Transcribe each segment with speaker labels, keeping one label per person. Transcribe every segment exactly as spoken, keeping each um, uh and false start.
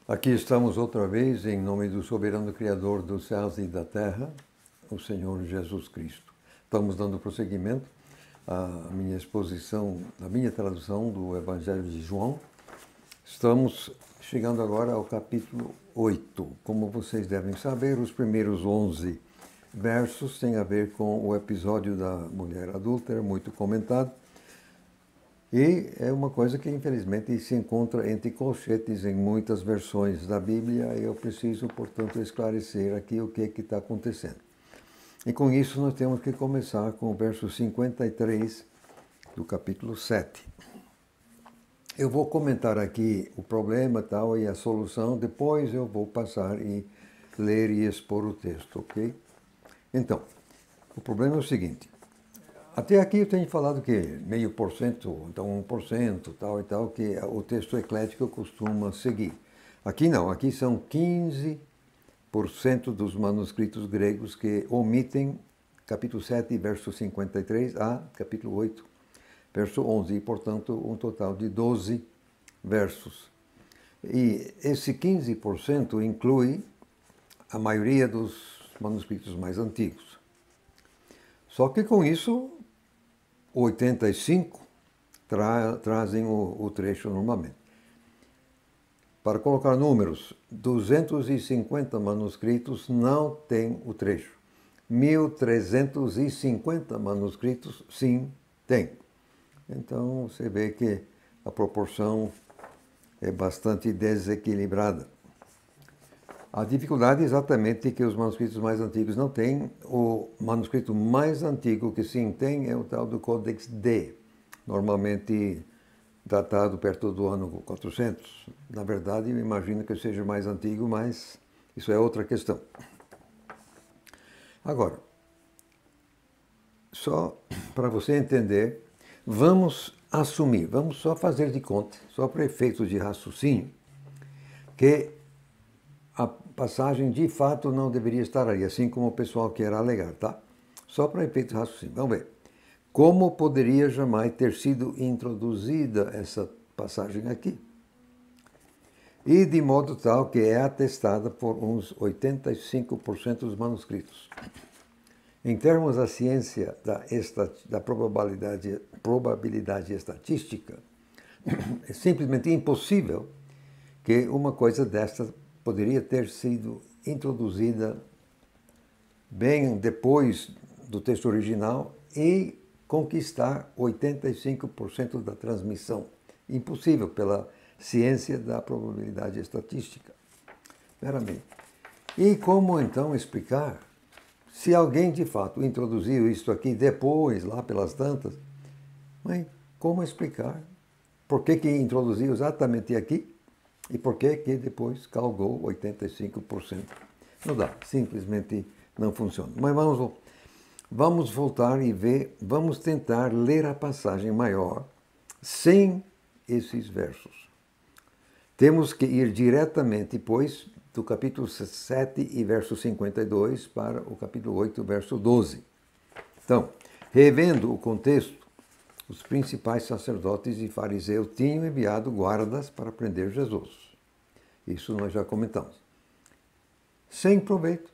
Speaker 1: Aqui estamos outra vez em nome do soberano Criador dos céus e da terra, o Senhor Jesus Cristo. Estamos dando prosseguimento à minha exposição, à minha tradução do Evangelho de João. Estamos chegando agora ao capítulo oito. Como vocês devem saber, os primeiros onze versos têm a ver com o episódio da mulher adúltera, muito comentado. E é uma coisa que, infelizmente, se encontra entre colchetes em muitas versões da Bíblia e eu preciso, portanto, esclarecer aqui o que é que está acontecendo. E com isso nós temos que começar com o verso cinquenta e três do capítulo sete. Eu vou comentar aqui o problema tal e a solução, depois eu vou passar e ler e expor o texto, ok? Então, o problema é o seguinte. Até aqui eu tenho falado que meio por cento, então um por cento, tal e tal, que o texto eclético costuma seguir. Aqui não, aqui são quinze por cento dos manuscritos gregos que omitem capítulo sete, verso cinquenta e três a capítulo oito, verso onze, e portanto um total de doze versos. E esse quinze por cento inclui a maioria dos manuscritos mais antigos. Só que com isso oitenta e cinco tra trazem o, o trecho normalmente. Para colocar números, duzentos e cinquenta manuscritos não têm o trecho. mil trezentos e cinquenta manuscritos, sim, tem. Então, você vê que a proporção é bastante desequilibrada. A dificuldade é exatamente que os manuscritos mais antigos não têm. O manuscrito mais antigo que sim tem é o tal do Codex D, normalmente datado perto do ano quatrocentos. Na verdade, eu imagino que seja mais antigo, mas isso é outra questão. Agora, só para você entender, vamos assumir, vamos só fazer de conta, só para efeitos de raciocínio, que a passagem de fato não deveria estar aí, assim como o pessoal quer alegar, tá? Só para efeito de raciocínio. Vamos ver. Como poderia jamais ter sido introduzida essa passagem aqui? E de modo tal que é atestada por uns oitenta e cinco por cento dos manuscritos. Em termos da ciência da, da probabilidade, probabilidade estatística, é simplesmente impossível que uma coisa desta poderia ter sido introduzida bem depois do texto original e conquistar oitenta e cinco por cento da transmissão. Impossível pela ciência da probabilidade estatística. Meramente. E como então explicar? Se alguém de fato introduziu isso aqui depois, lá pelas tantas, mas como explicar? Por que que introduziu exatamente aqui? E por que que depois calgou oitenta e cinco por cento? Não dá, simplesmente não funciona. Mas vamos, vamos voltar e ver, vamos tentar ler a passagem maior sem esses versos. Temos que ir diretamente, pois, do capítulo sete e verso cinquenta e dois para o capítulo oito, verso doze. Então, revendo o contexto, os principais sacerdotes e fariseus tinham enviado guardas para prender Jesus. Isso nós já comentamos. Sem proveito.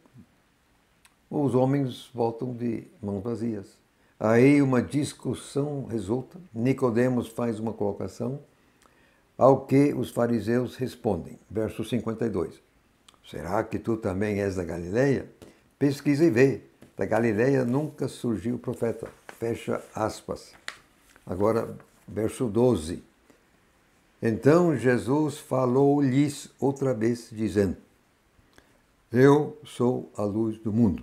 Speaker 1: Os homens voltam de mãos vazias. Aí uma discussão resulta. Nicodemos faz uma colocação, ao que os fariseus respondem. Verso cinquenta e dois. Será que tu também és da Galileia? Pesquisa e vê. Da Galileia nunca surgiu profeta. Fecha aspas. Agora, verso doze. Então Jesus falou-lhes outra vez, dizendo: Eu sou a luz do mundo.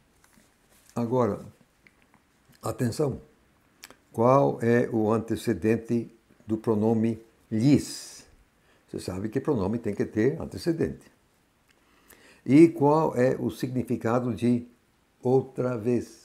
Speaker 1: Agora, atenção. Qual é o antecedente do pronome lhes? Você sabe que pronome tem que ter antecedente. E qual é o significado de outra vez?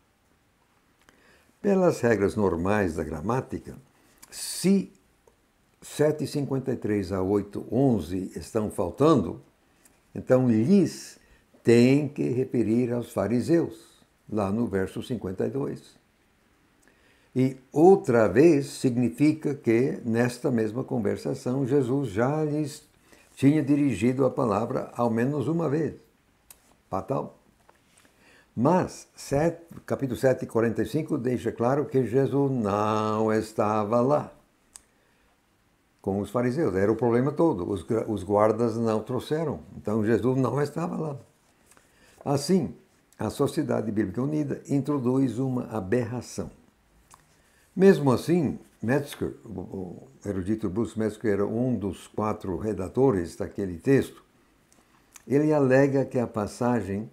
Speaker 1: Pelas regras normais da gramática, se sete e cinquenta e três a oito e onze estão faltando, então lhes tem que referir aos fariseus, lá no verso cinquenta e dois. E outra vez significa que, nesta mesma conversação, Jesus já lhes tinha dirigido a palavra ao menos uma vez. Fatal. Mas, sete, capítulo sete, quarenta e cinco, deixa claro que Jesus não estava lá com os fariseus. Era o problema todo. Os, os guardas não trouxeram. Então, Jesus não estava lá. Assim, a Sociedade Bíblica Unida introduz uma aberração. Mesmo assim, Metzger, o erudito Bruce Metzger, era um dos quatro redatores daquele texto, ele alega que a passagem,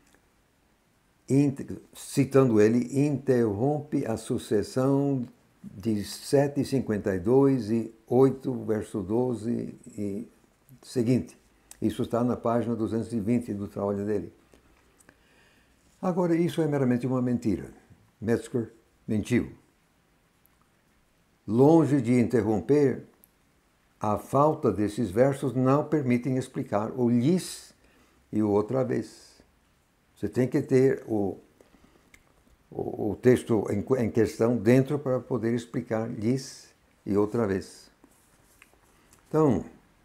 Speaker 1: citando ele, interrompe a sucessão de sete, cinquenta e dois e oito, verso doze e seguinte. Isso está na página duzentos e vinte do trabalho dele. Agora, isso é meramente uma mentira. Metzger mentiu. Longe de interromper, a falta desses versos não permitem explicar o lhes e o outra vez. Você tem que ter o, o, o texto em, em questão dentro para poder explicar lhes e outra vez. Então,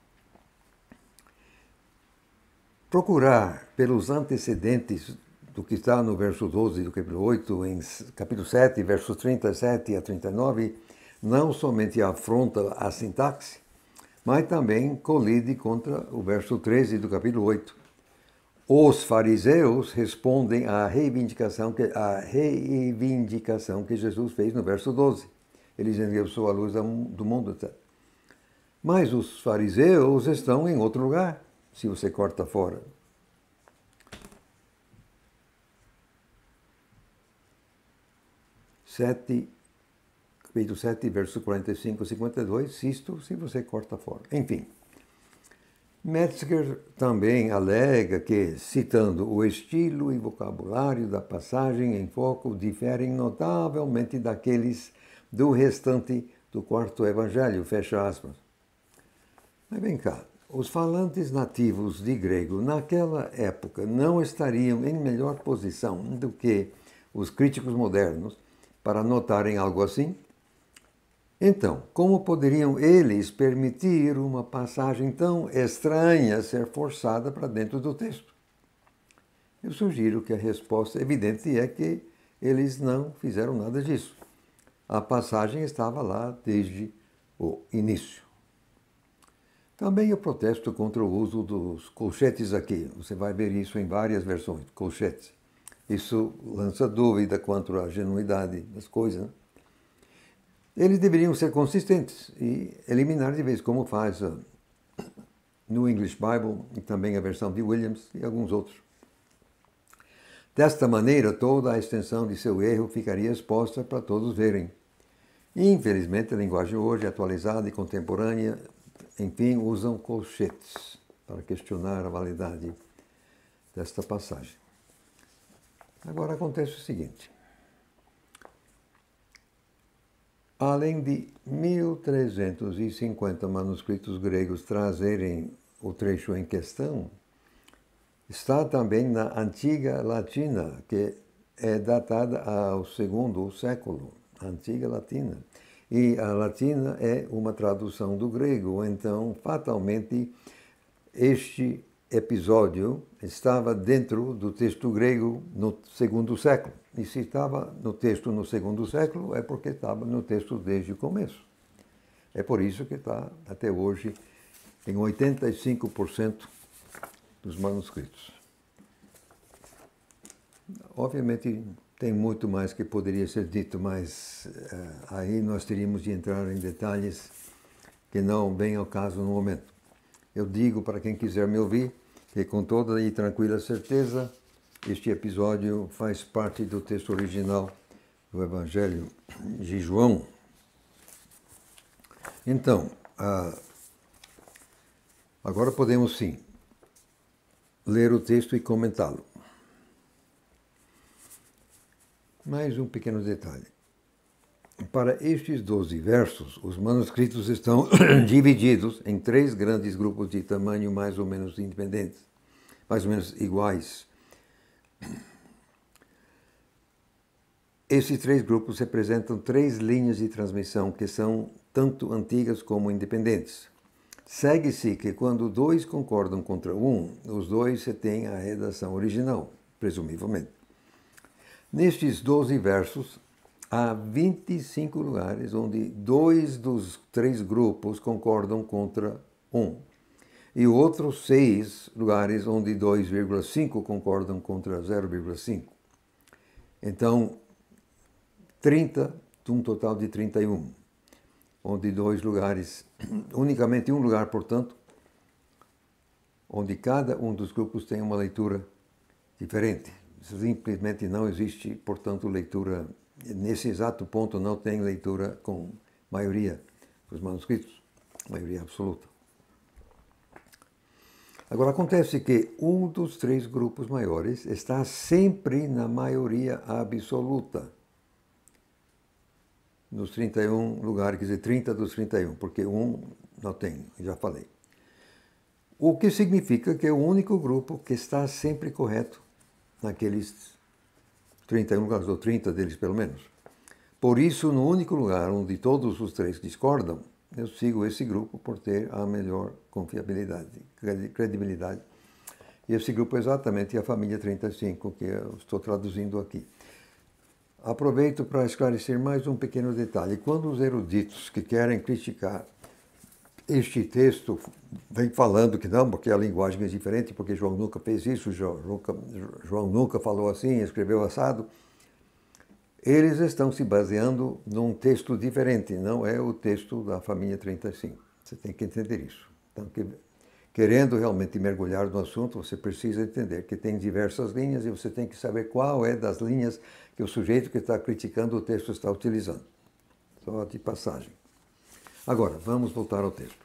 Speaker 1: procurar pelos antecedentes do que está no verso doze do capítulo oito, em capítulo sete, versos trinta e sete a trinta e nove, não somente afronta a sintaxe, mas também colide contra o verso treze do capítulo oito. Os fariseus respondem à reivindicação que, à reivindicação que Jesus fez no verso doze. Ele diz: eu sou a luz do mundo. Mas os fariseus estão em outro lugar, se você corta fora. sete, capítulo sete, verso quarenta e cinco a cinquenta e dois, isto se você corta fora. Enfim, Metzger também alega que, citando o estilo e vocabulário da passagem em foco, diferem notavelmente daqueles do restante do quarto evangelho, fecha aspas. Mas vem cá, os falantes nativos de grego naquela época não estariam em melhor posição do que os críticos modernos para notarem algo assim? Então, como poderiam eles permitir uma passagem tão estranha ser forçada para dentro do texto? Eu sugiro que a resposta evidente é que eles não fizeram nada disso. A passagem estava lá desde o início. Também eu protesto contra o uso dos colchetes aqui. Você vai ver isso em várias versões, colchetes. Isso lança dúvida quanto à genuidade das coisas, né? Eles deveriam ser consistentes e eliminar de vez, como faz uh, no English Bible e também a versão de Williams e alguns outros. Desta maneira, toda a extensão de seu erro ficaria exposta para todos verem. E, infelizmente, a linguagem hoje, atualizada e contemporânea, enfim, usam colchetes para questionar a validade desta passagem. Agora acontece o seguinte. Além de mil trezentos e cinquenta manuscritos gregos trazerem o trecho em questão, está também na Antiga Latina, que é datada ao segundo século, Antiga Latina. E a latina é uma tradução do grego, então, fatalmente, este episódio estava dentro do texto grego no segundo século. E se estava no texto no segundo século, é porque estava no texto desde o começo. É por isso que está, até hoje, em oitenta e cinco por cento dos manuscritos. Obviamente, tem muito mais que poderia ser dito, mas uh, aí nós teríamos de entrar em detalhes que não vêm ao caso no momento. Eu digo para quem quiser me ouvir que, com toda e tranquila certeza, este episódio faz parte do texto original do Evangelho de João. Então, uh, agora podemos sim ler o texto e comentá-lo. Mais um pequeno detalhe. Para estes doze versos, os manuscritos estão divididos em três grandes grupos de tamanho mais ou menos independentes, mais ou menos iguais. Esses três grupos representam três linhas de transmissão que são tanto antigas como independentes. Segue-se que quando dois concordam contra um, os dois se têm a redação original, presumivelmente. Nestes doze versos, há vinte e cinco lugares onde dois dos três grupos concordam contra um, e outros seis lugares onde dois vírgula cinco concordam contra zero vírgula cinco. Então, trinta, um total de trinta e um, onde dois lugares, unicamente um lugar, portanto, onde cada um dos grupos tem uma leitura diferente. Simplesmente não existe, portanto, leitura, nesse exato ponto não tem leitura com maioria dos manuscritos, maioria absoluta. Agora, acontece que um dos três grupos maiores está sempre na maioria absoluta. Nos trinta e um lugares, quer dizer, trinta dos trinta e um, porque um não tem, já falei. O que significa que é o único grupo que está sempre correto naqueles trinta e um lugares, ou trinta deles pelo menos. Por isso, no único lugar onde todos os três discordam, eu sigo esse grupo por ter a melhor confiabilidade, credibilidade. E esse grupo é exatamente a família trinta e cinco, que eu estou traduzindo aqui. Aproveito para esclarecer mais um pequeno detalhe. Quando os eruditos que querem criticar este texto vêm falando que não, porque a linguagem é diferente, porque João nunca fez isso, João nunca, João nunca falou assim, escreveu assado, eles estão se baseando num texto diferente, não é o texto da família trinta e cinco. Você tem que entender isso. Então, que, querendo realmente mergulhar no assunto, você precisa entender que tem diversas linhas e você tem que saber qual é das linhas que o sujeito que está criticando o texto está utilizando. Só de passagem. Agora, vamos voltar ao texto.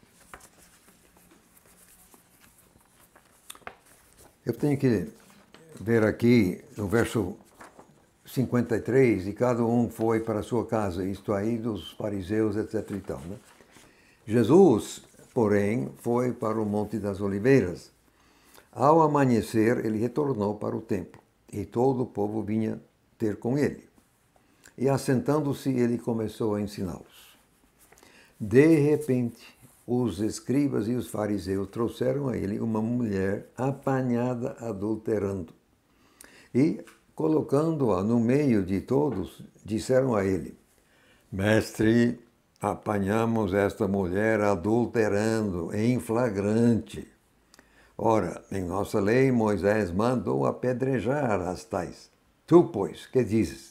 Speaker 1: Eu tenho que ver aqui no verso cinquenta e três, e cada um foi para a sua casa, isto aí dos fariseus, etc e tal, né? Jesus, porém, foi para o Monte das Oliveiras. Ao amanhecer, ele retornou para o templo, e todo o povo vinha ter com ele. E assentando-se, ele começou a ensiná-los. De repente, os escribas e os fariseus trouxeram a ele uma mulher apanhada adulterando. E, colocando-a no meio de todos, disseram a ele: Mestre, apanhamos esta mulher adulterando em flagrante. Ora, em nossa lei, Moisés mandou apedrejar as tais. Tu, pois, que dizes?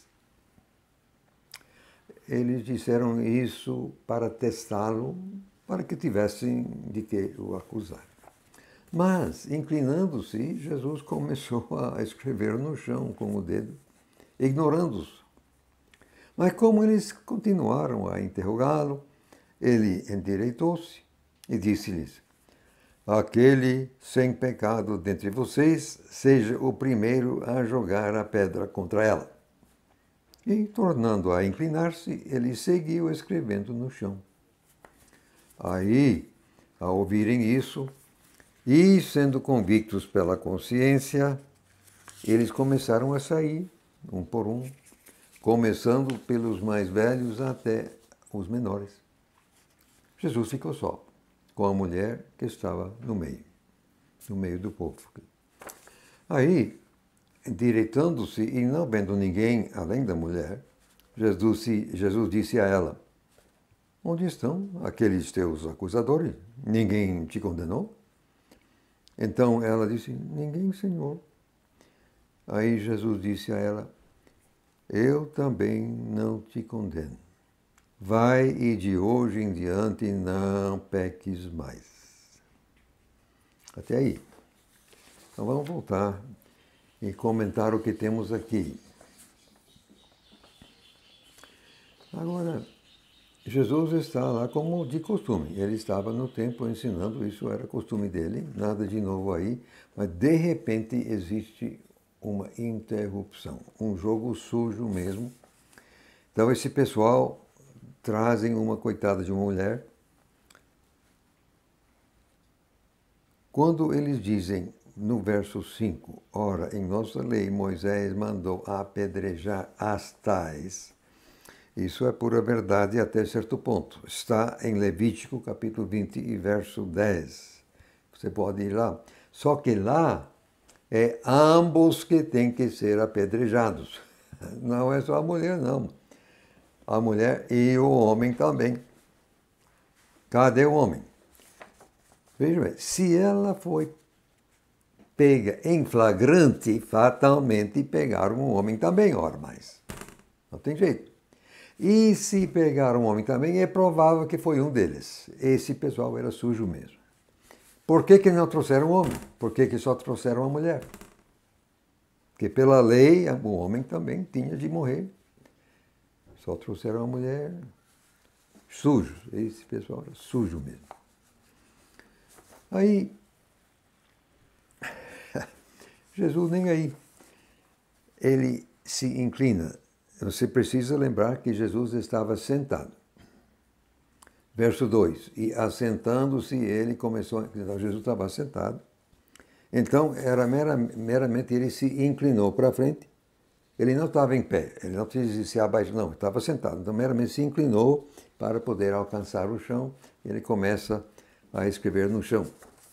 Speaker 1: Eles disseram isso para testá-lo, para que tivessem de que o acusar. Mas, inclinando-se, Jesus começou a escrever no chão com o dedo, ignorando-os. Mas como eles continuaram a interrogá-lo, ele endireitou-se e disse-lhes: Aquele sem pecado dentre vocês, seja o primeiro a jogar a pedra contra ela. E, tornando a inclinar-se, ele seguiu escrevendo no chão. Aí, ao ouvirem isso, e sendo convictos pela consciência, eles começaram a sair, um por um, começando pelos mais velhos até os menores. Jesus ficou só, com a mulher que estava no meio, no meio do povo. Aí, endireitando-se e não vendo ninguém além da mulher, Jesus, Jesus disse a ela: Onde estão aqueles teus acusadores? Ninguém te condenou? Então ela disse: Ninguém, Senhor. Aí Jesus disse a ela: Eu também não te condeno. Vai e de hoje em diante não peques mais. Até aí. Então vamos voltar e comentar o que temos aqui. Agora, Jesus está lá como de costume. Ele estava no templo ensinando, isso era costume dele, nada de novo aí, mas de repente existe uma interrupção, um jogo sujo mesmo. Então esse pessoal trazem uma coitada de uma mulher. Quando eles dizem no verso cinco, ora, em nossa lei Moisés mandou apedrejar as tais, Isso é pura verdade até certo ponto. Está em Levítico, capítulo vinte, e verso dez. Você pode ir lá. Só que lá é ambos que têm que ser apedrejados. Não é só a mulher, não. A mulher e o homem também. Cadê o homem? Veja bem, se ela foi pega em flagrante, fatalmente pegaram um homem também, ora, mas não tem jeito. E se pegaram um homem também, é provável que foi um deles. Esse pessoal era sujo mesmo. Por que que não trouxeram um homem? Por que que só trouxeram uma mulher? Porque pela lei, o homem também tinha de morrer. Só trouxeram uma mulher sujo. Esse pessoal era sujo mesmo. Aí, Jesus nem aí. Ele se inclina. Você precisa lembrar que Jesus estava sentado. Verso dois. E assentando-se, ele começou... Então, Jesus estava sentado. Então, era mera, meramente ele se inclinou para frente. Ele não estava em pé, ele não precisava se abaixar, não, estava sentado. Então, meramente se inclinou para poder alcançar o chão. Ele começa a escrever no chão.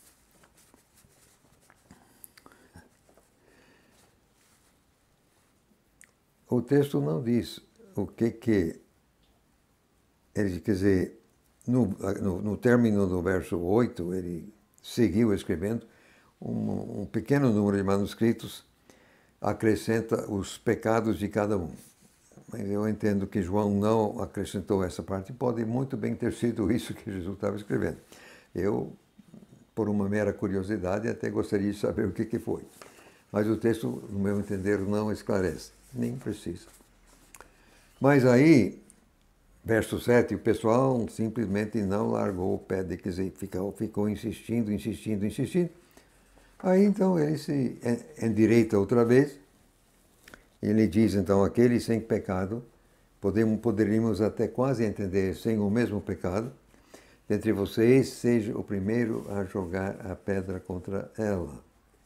Speaker 1: O texto não diz o que que... Ele, quer dizer, no, no, no término do verso oito, ele seguiu escrevendo. Um, um pequeno número de manuscritos acrescenta os pecados de cada um. Mas eu entendo que João não acrescentou essa parte. Pode muito bem ter sido isso que Jesus estava escrevendo. Eu, por uma mera curiosidade, até gostaria de saber o que que foi. Mas o texto, no meu entender, não esclarece. Nem precisa. Mas aí, verso sete, o pessoal simplesmente não largou o pé, de, quer dizer, ficou, ficou insistindo, insistindo, insistindo. Aí, então, ele se endireita outra vez. Ele diz, então, aquele sem pecado, podemos, poderíamos até quase entender, sem o mesmo pecado, dentre vocês, seja o primeiro a jogar a pedra contra ela.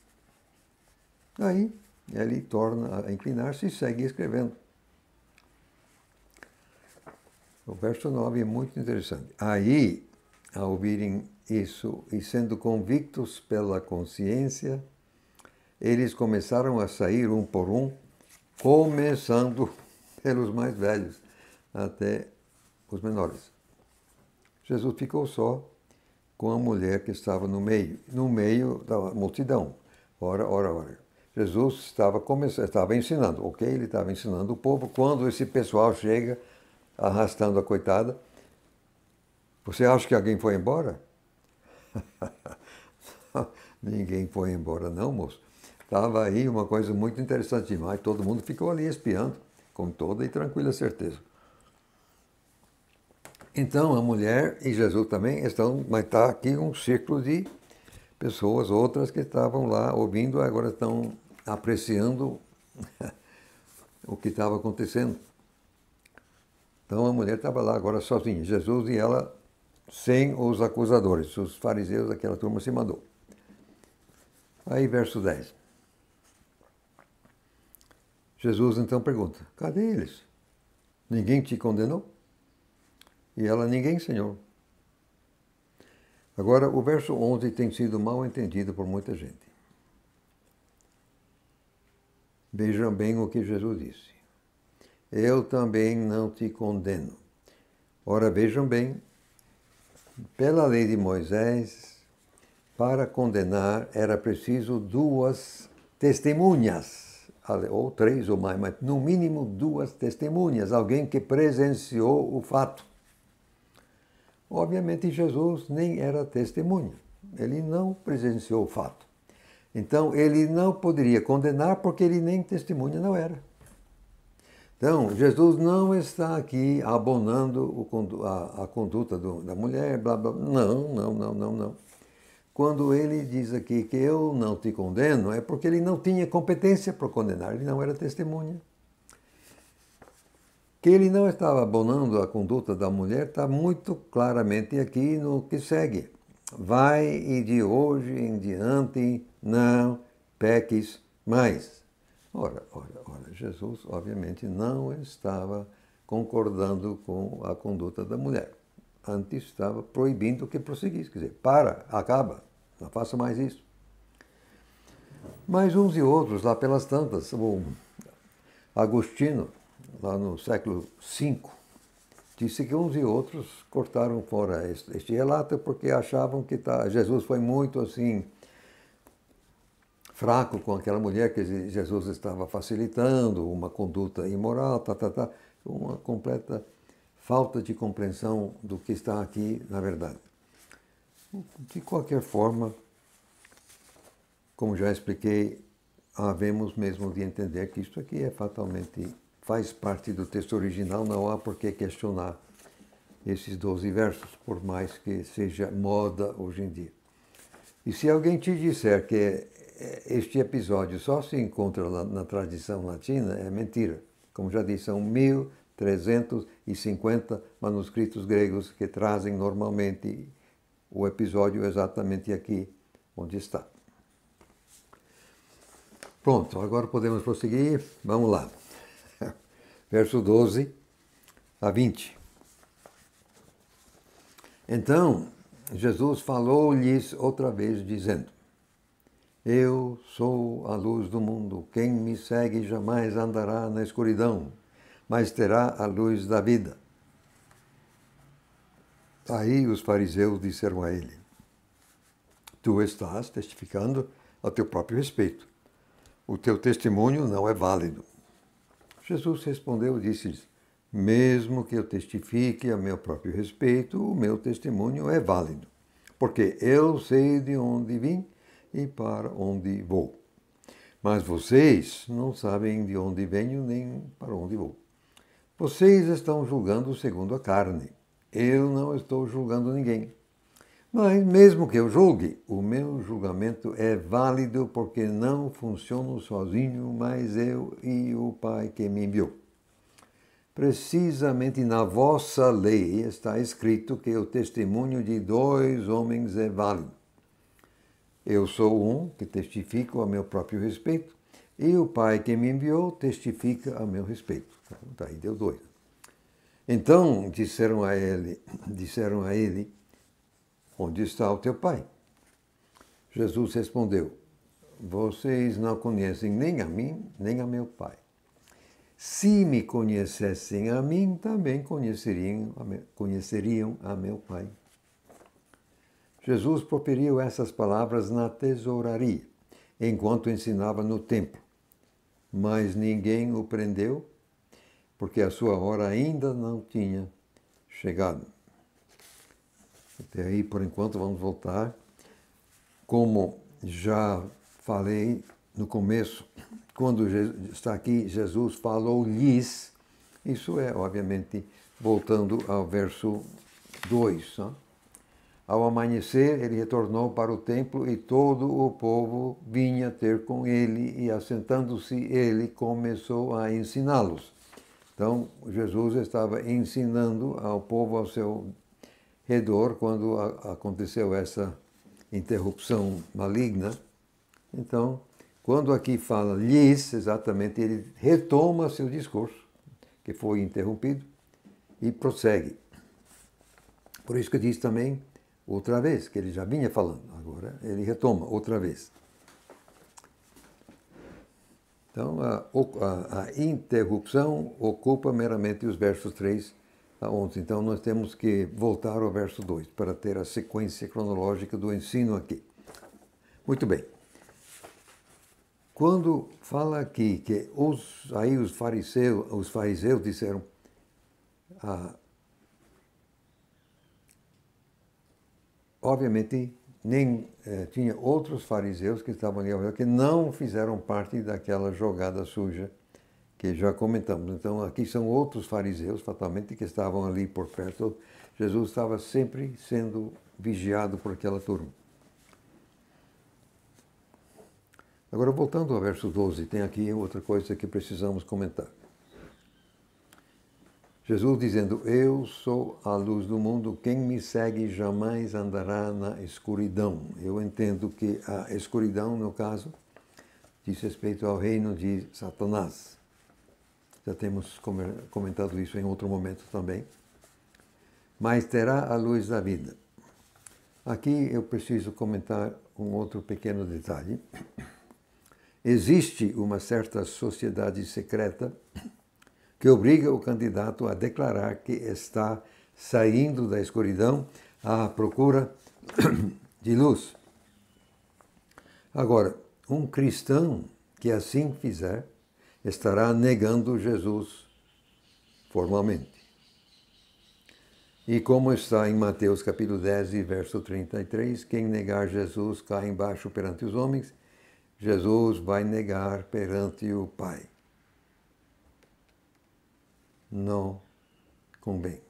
Speaker 1: Aí, ele torna a inclinar-se e segue escrevendo. O verso nove é muito interessante. Aí, ao ouvirem isso e sendo convictos pela consciência, eles começaram a sair um por um, começando pelos mais velhos até os menores. Jesus ficou só com a mulher que estava no meio, no meio da multidão. Ora, ora, ora. Jesus estava, começando, estava ensinando, ok? Ele estava ensinando o povo. Quando esse pessoal chega arrastando a coitada, você acha que alguém foi embora? Ninguém foi embora não, moço. Estava aí uma coisa muito interessante demais. Todo mundo ficou ali espiando, com toda e tranquila certeza. Então, a mulher e Jesus também estão, mas está aqui um círculo de pessoas, outras que estavam lá ouvindo, agora estão apreciando o que estava acontecendo. Então, a mulher estava lá agora sozinha, Jesus e ela sem os acusadores. Os fariseus, aquela turma se mandou. Aí, verso dez. Jesus então pergunta, cadê eles? Ninguém te condenou? E ela, ninguém, Senhor. Agora, o verso onze tem sido mal entendido por muita gente. Vejam bem o que Jesus disse. Eu também não te condeno. Ora, vejam bem, pela lei de Moisés, para condenar era preciso duas testemunhas, ou três ou mais, mas no mínimo duas testemunhas, alguém que presenciou o fato. Obviamente, Jesus nem era testemunha, ele não presenciou o fato. Então, ele não poderia condenar porque ele nem testemunha não era. Então, Jesus não está aqui abonando o, a, a conduta do, da mulher, blá, blá, não, não, não, não, não. Quando ele diz aqui que eu não te condeno, é porque ele não tinha competência para condenar, ele não era testemunha. Que ele não estava abonando a conduta da mulher está muito claramente aqui no que segue. Vai e de hoje em diante não peques mais. Ora, ora, ora, Jesus obviamente não estava concordando com a conduta da mulher. Antes estava proibindo que prosseguisse, quer dizer, para, acaba, não faça mais isso. Mas uns e outros, lá pelas tantas, o Agostinho, lá no século cinco, disse que uns e outros cortaram fora este, este relato porque achavam que tá, Jesus foi muito assim fraco com aquela mulher, que Jesus estava facilitando uma conduta imoral, tá, tá, tá, uma completa falta de compreensão do que está aqui na verdade. De qualquer forma, como já expliquei, havemos mesmo de entender que isto aqui é fatalmente, faz parte do texto original, não há por que questionar esses doze versos, por mais que seja moda hoje em dia. E se alguém te disser que este episódio só se encontra na, na tradição latina, é mentira. Como já disse, são mil trezentos e cinquenta manuscritos gregos que trazem normalmente o episódio exatamente aqui onde está. Pronto, agora podemos prosseguir. Vamos lá. Verso doze a vinte. Então, Jesus falou-lhes outra vez, dizendo: Eu sou a luz do mundo. Quem me segue jamais andará na escuridão, mas terá a luz da vida. Aí os fariseus disseram a ele: Tu estás testificando a teu próprio respeito. O teu testemunho não é válido. Jesus respondeu e disse-lhes: Mesmo que eu testifique a meu próprio respeito, o meu testemunho é válido, porque eu sei de onde vim e para onde vou. Mas vocês não sabem de onde venho nem para onde vou. Vocês estão julgando segundo a carne. Eu não estou julgando ninguém. Mas mesmo que eu julgue, o meu julgamento é válido porque não funciono sozinho, mas eu e o Pai que me enviou. Precisamente na vossa lei está escrito que o testemunho de dois homens é válido. Eu sou um que testifico a meu próprio respeito, e o Pai que me enviou testifica a meu respeito. Daí deu dois. Então disseram a ele, disseram a ele, onde está o teu Pai? Jesus respondeu: Vocês não conhecem nem a mim, nem a meu Pai. Se me conhecessem a mim, também conheceriam, conheceriam a meu Pai. Jesus proferiu essas palavras na tesouraria, enquanto ensinava no templo. Mas ninguém o prendeu, porque a sua hora ainda não tinha chegado. Até aí, por enquanto, vamos voltar. Como já falei no começo, quando está aqui, Jesus falou-lhes, isso é, obviamente, voltando ao verso dois. Né? Ao amanhecer, ele retornou para o templo e todo o povo vinha ter com ele, e assentando-se ele começou a ensiná-los. Então, Jesus estava ensinando ao povo ao seu redor quando aconteceu essa interrupção maligna. Então, quando aqui fala lhes, exatamente, ele retoma seu discurso, que foi interrompido, e prossegue. Por isso que diz também outra vez, que ele já vinha falando, agora ele retoma outra vez. Então, a, a, a interrupção ocupa meramente os versos três a onze. Então, nós temos que voltar ao verso dois para ter a sequência cronológica do ensino aqui. Muito bem. Quando fala aqui que os, aí os fariseus, os fariseus disseram, ah, obviamente, nem eh, tinha outros fariseus que estavam ali ao redor que não fizeram parte daquela jogada suja que já comentamos. Então, aqui são outros fariseus, fatalmente, que estavam ali por perto. Jesus estava sempre sendo vigiado por aquela turma. Agora, voltando ao verso doze, tem aqui outra coisa que precisamos comentar. Jesus dizendo: Eu sou a luz do mundo, quem me segue jamais andará na escuridão. Eu entendo que a escuridão, no caso, diz respeito ao reino de Satanás. Já temos comentado isso em outro momento também. Mas terá a luz da vida. Aqui eu preciso comentar um outro pequeno detalhe. Existe uma certa sociedade secreta que obriga o candidato a declarar que está saindo da escuridão à procura de luz. Agora, um cristão que assim fizer estará negando Jesus formalmente. E como está em Mateus capítulo dez, verso trinta e três, quem negar Jesus cai embaixo perante os homens, Jesus vai negar perante o Pai. Não convém.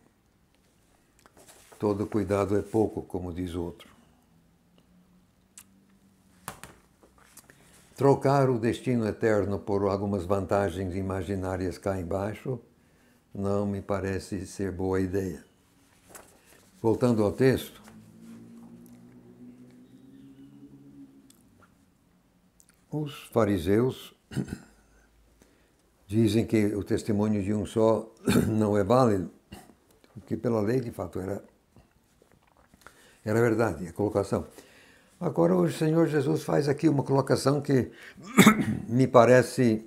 Speaker 1: Todo cuidado é pouco, como diz o outro. Trocar o destino eterno por algumas vantagens imaginárias cá embaixo não me parece ser boa ideia. Voltando ao texto, os fariseus dizem que o testemunho de um só não é válido, porque pela lei, de fato, era, era verdade, a colocação. Agora, o Senhor Jesus faz aqui uma colocação que me parece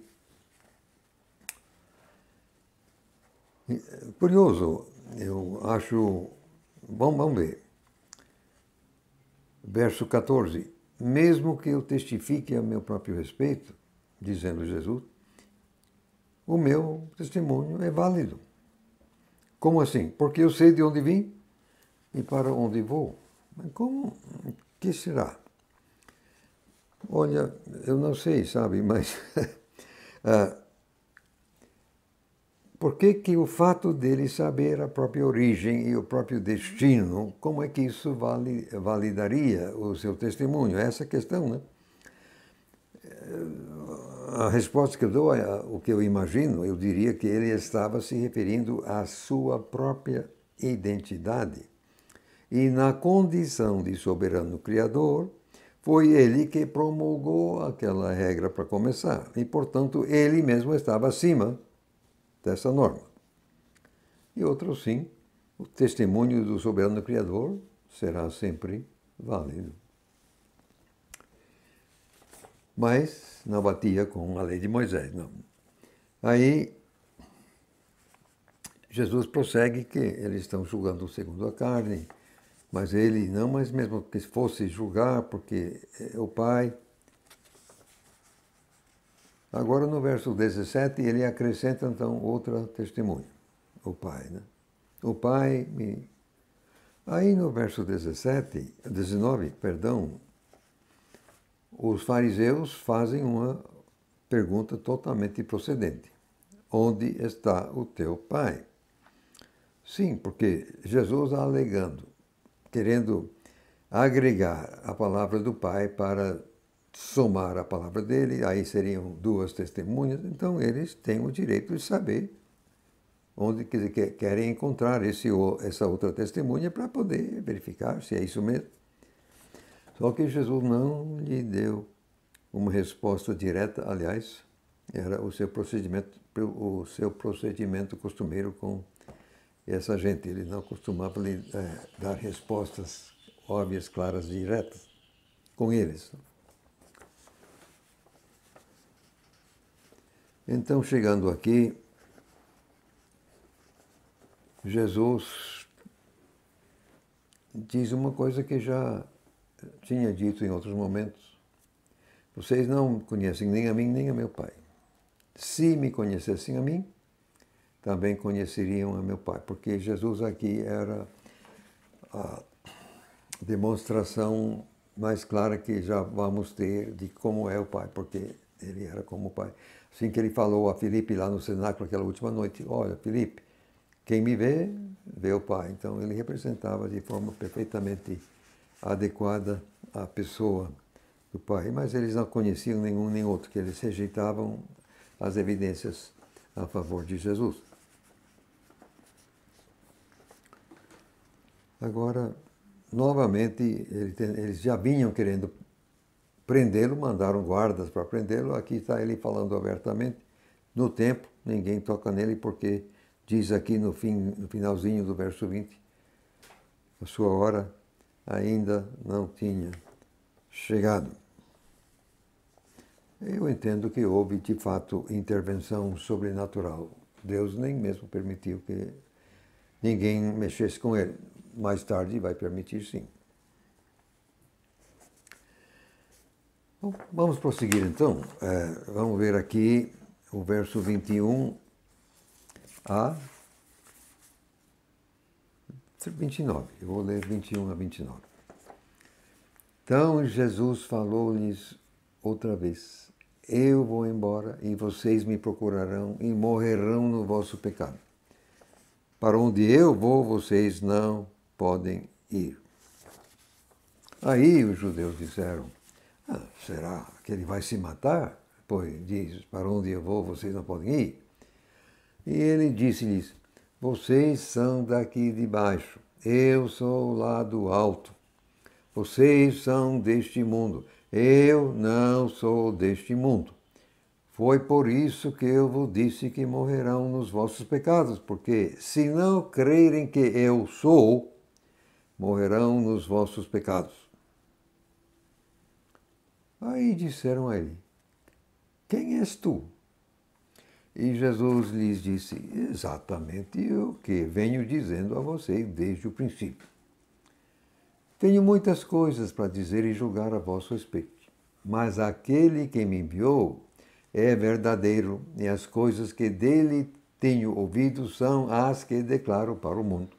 Speaker 1: curioso. Eu acho... Bom, vamos ver. Verso quatorze. Mesmo que eu testifique a meu próprio respeito, dizendo Jesus, o meu testemunho é válido. Como assim? Porque eu sei de onde vim e para onde vou. Mas como... que será? Olha, eu não sei, sabe, mas ah, por que que o fato dele saber a própria origem e o próprio destino, como é que isso vali, validaria o seu testemunho? Essa é a questão, né? A resposta que eu dou é o que eu imagino, eu diria que ele estava se referindo à sua própria identidade. E na condição de soberano criador, foi ele que promulgou aquela regra para começar. E, portanto, ele mesmo estava acima dessa norma. E outro sim, o testemunho do soberano criador será sempre válido. Mas não batia com a lei de Moisés, não. Aí, Jesus prossegue que eles estão julgando segundo a carne, mas ele não, mas mesmo que fosse julgar, porque é o Pai. Agora, no verso dezessete, ele acrescenta, então, outra testemunha, o Pai, né? O Pai me... Aí, no verso dezessete, dezenove, perdão, os fariseus fazem uma pergunta totalmente procedente. Onde está o teu Pai? Sim, porque Jesus alegando, querendo agregar a palavra do Pai para somar a palavra dele, aí seriam duas testemunhas, então eles têm o direito de saber onde quer dizer, querem encontrar esse, essa outra testemunha para poder verificar se é isso mesmo. Só que Jesus não lhe deu uma resposta direta, aliás, era o seu procedimento, o seu procedimento costumeiro com essa gente. Ele não costumava lhe, é, dar respostas óbvias, claras, diretas com eles. Então, chegando aqui, Jesus diz uma coisa que já tinha dito em outros momentos. Vocês não conhecem nem a mim, nem a meu Pai. Se me conhecessem a mim, também conheceriam a meu Pai. Porque Jesus aqui era a demonstração mais clara que já vamos ter de como é o Pai, porque ele era como o Pai. Assim que ele falou a Filipe lá no cenáculo aquela última noite, olha, Filipe, quem me vê, vê o Pai. Então ele representava de forma perfeitamente adequada a pessoa do Pai. Mas eles não conheciam nenhum nem outro, que eles rejeitavam as evidências a favor de Jesus. Agora, novamente, eles já vinham querendo prendê-lo, mandaram guardas para prendê-lo. Aqui está ele falando abertamente, no templo, ninguém toca nele, porque diz aqui no, fim, no finalzinho do verso vinte, a sua hora ainda não tinha chegado. Eu entendo que houve, de fato, intervenção sobrenatural. Deus nem mesmo permitiu que ninguém mexesse com ele. Mais tarde vai permitir, sim. Bom, vamos prosseguir, então. É, vamos ver aqui o verso vinte e um a vinte e nove. Eu vou ler vinte e um a vinte e nove. Então Jesus falou-lhes outra vez: eu vou embora e vocês me procurarão e morrerão no vosso pecado. Para onde eu vou, vocês não podem ir. Aí os judeus disseram: ah, será que ele vai se matar? Pois diz: para onde eu vou, vocês não podem ir. E ele disse-lhes: vocês são daqui de baixo, eu sou lá do alto. Vocês são deste mundo, eu não sou deste mundo. Foi por isso que eu vos disse que morrerão nos vossos pecados, porque se não crerem que eu sou, morrerão nos vossos pecados. Aí disseram a ele: quem és tu? E Jesus lhes disse: exatamente o que venho dizendo a vocês desde o princípio. Tenho muitas coisas para dizer e julgar a vosso respeito, mas aquele que me enviou é verdadeiro, e as coisas que dele tenho ouvido são as que declaro para o mundo.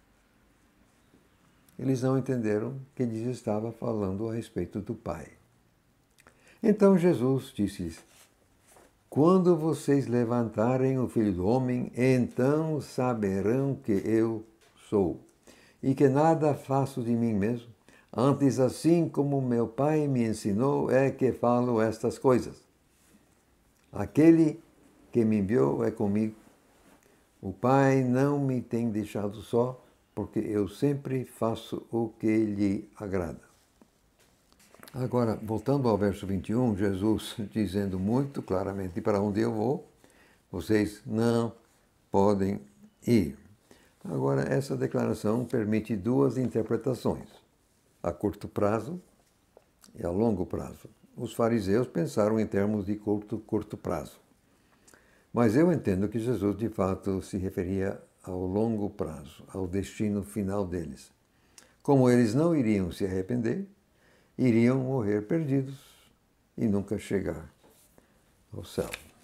Speaker 1: Eles não entenderam que lhes estava falando a respeito do Pai. Então Jesus disse-lhes: quando vocês levantarem o Filho do Homem, então saberão que eu sou, e que nada faço de mim mesmo. Antes, assim como meu Pai me ensinou, é que falo estas coisas. Aquele que me enviou é comigo. O Pai não me tem deixado só, porque eu sempre faço o que lhe agrada. Agora, voltando ao verso vinte e um, Jesus dizendo muito claramente: para onde eu vou, vocês não podem ir. Agora, essa declaração permite duas interpretações, a curto prazo e a longo prazo. Os fariseus pensaram em termos de curto, curto prazo. Mas eu entendo que Jesus, de fato, se referia ao longo prazo, ao destino final deles. Como eles não iriam se arrepender, iriam morrer perdidos e nunca chegar ao céu.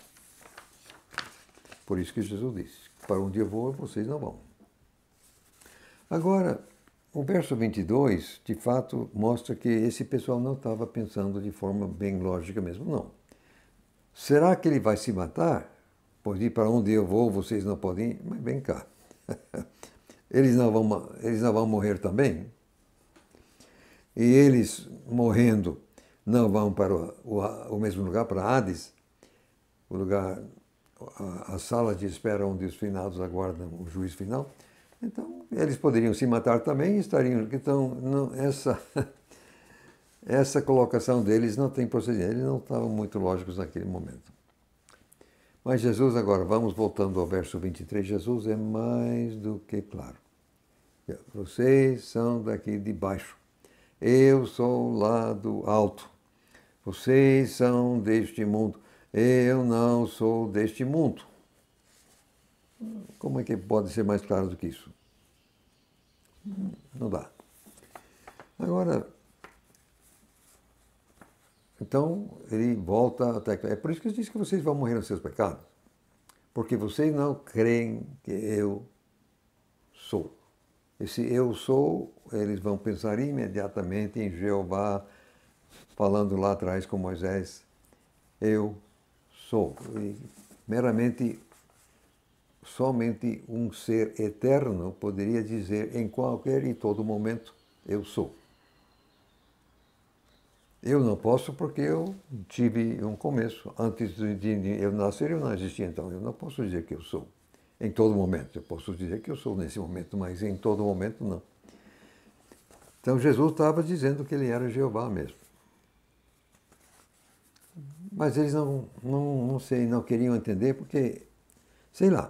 Speaker 1: Por isso que Jesus disse: para onde eu vou, vocês não vão. Agora, o verso vinte e dois, de fato, mostra que esse pessoal não estava pensando de forma bem lógica mesmo, não. Será que ele vai se matar? Pois ir para onde eu vou, vocês não podem ir? Mas vem cá. Eles não vão, eles não vão morrer também? E eles, morrendo, não vão para o, o, o mesmo lugar, para Hades, o lugar, a, a sala de espera onde os finados aguardam o juízo final? Então, eles poderiam se matar também e estariam... Então, não, essa, essa colocação deles não tem procedimento. Eles não estavam muito lógicos naquele momento. Mas Jesus, agora, vamos voltando ao verso vinte e três. Jesus é mais do que claro. Vocês são daqui de baixo. Eu sou lá do alto. Vocês são deste mundo. Eu não sou deste mundo. Como é que pode ser mais claro do que isso? Não dá. Agora, então, ele volta até... É por isso que ele diz que vocês vão morrer nos seus pecados. Porque vocês não creem que eu sou. Esse eu sou, eles vão pensar imediatamente em Jeová, falando lá atrás com Moisés: eu sou. E meramente... Somente um ser eterno poderia dizer em qualquer e todo momento: eu sou. Eu não posso porque eu tive um começo. Antes de eu nascer, eu não existia, então eu não posso dizer que eu sou. Em todo momento. Eu posso dizer que eu sou nesse momento, mas em todo momento não. Então Jesus estava dizendo que ele era Jeová mesmo. Mas eles não, não, não sei, não queriam entender, porque sei lá.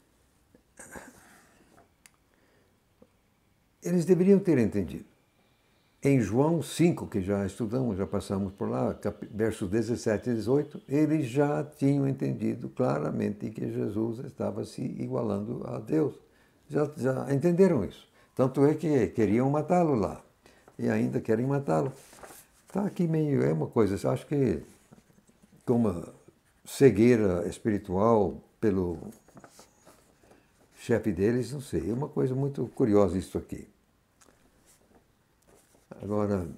Speaker 1: Eles deveriam ter entendido. Em João cinco, que já estudamos, já passamos por lá, versos dezessete e dezoito, eles já tinham entendido claramente que Jesus estava se igualando a Deus. Já, já entenderam isso. Tanto é que queriam matá-lo lá. E ainda querem matá-lo. Está aqui meio, é uma coisa, acho que com uma cegueira espiritual pelo chefe deles, não sei, é uma coisa muito curiosa isso aqui. Agora,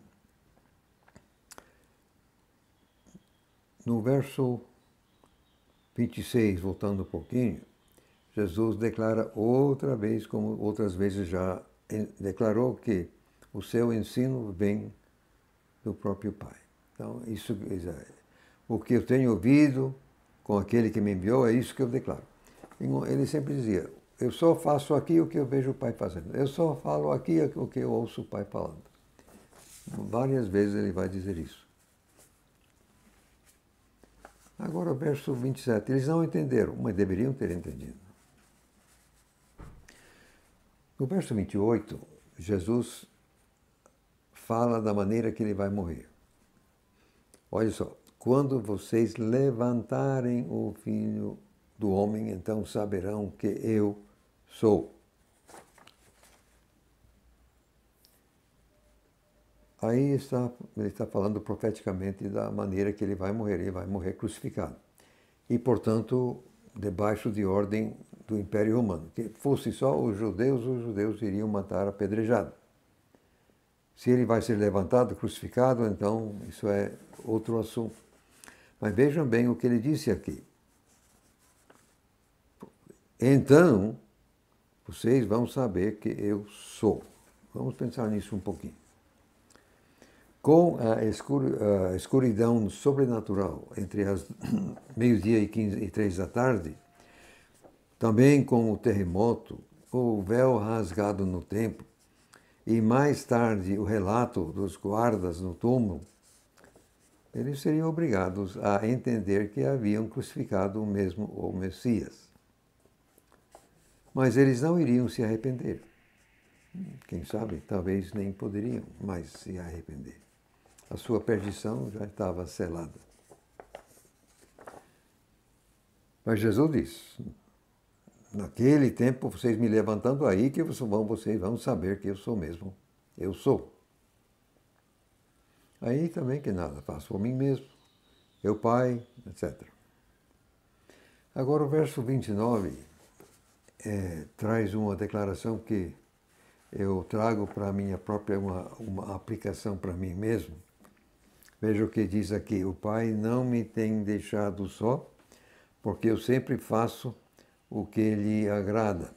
Speaker 1: no verso vinte e seis, voltando um pouquinho, Jesus declara outra vez, como outras vezes já declarou, que o seu ensino vem do próprio Pai. Então, isso, o que eu tenho ouvido com aquele que me enviou, é isso que eu declaro. Ele sempre dizia, eu só faço aqui o que eu vejo o Pai fazendo. Eu só falo aqui o que eu ouço o Pai falando. Várias vezes ele vai dizer isso. Agora, o verso vinte e sete. Eles não entenderam, mas deveriam ter entendido. No verso vinte e oito, Jesus fala da maneira que ele vai morrer. Olha só. Quando vocês levantarem o Filho do Homem, então saberão que eu sou. Aí está, ele está falando profeticamente da maneira que ele vai morrer. Ele vai morrer crucificado. E, portanto, debaixo de ordem do Império Romano. Que fosse só os judeus, os judeus iriam matar apedrejado. Se ele vai ser levantado, crucificado, então isso é outro assunto. Mas vejam bem o que ele disse aqui. Então, vocês vão saber que eu sou. Vamos pensar nisso um pouquinho. Com a escuridão sobrenatural entre as meio-dia e quinze e três da tarde, também com o terremoto, o véu rasgado no templo, e mais tarde o relato dos guardas no túmulo, eles seriam obrigados a entender que haviam crucificado o mesmo o Messias. Mas eles não iriam se arrepender. Quem sabe, talvez nem poderiam mais se arrepender. A sua perdição já estava selada. Mas Jesus diz, naquele tempo, vocês me levantando aí, que vocês vão saber que eu sou mesmo. Eu sou. Aí também que nada, faço por mim mesmo, eu Pai, etcétera. Agora o verso vinte e nove é, traz uma declaração que eu trago para a minha própria, uma, uma aplicação para mim mesmo. Veja o que diz aqui, o Pai não me tem deixado só, porque eu sempre faço o que lhe agrada.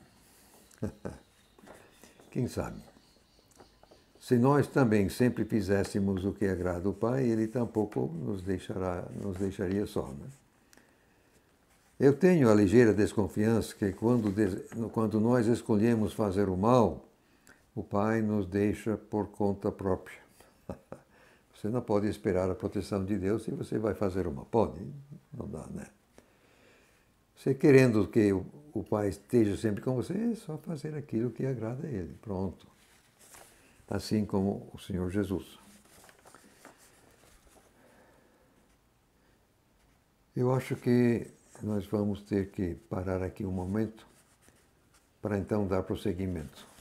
Speaker 1: Quem sabe? Se nós também sempre fizéssemos o que agrada o Pai, ele tampouco nos, deixará, nos deixaria só. Né? Eu tenho a ligeira desconfiança que quando, quando nós escolhemos fazer o mal, o Pai nos deixa por conta própria. Você não pode esperar a proteção de Deus se você vai fazer o mal. Pode? Não dá, né? Você querendo que o, o Pai esteja sempre com você, é só fazer aquilo que agrada a Ele. Pronto. Assim como o Senhor Jesus. Eu acho que nós vamos ter que parar aqui um momento para então dar prosseguimento.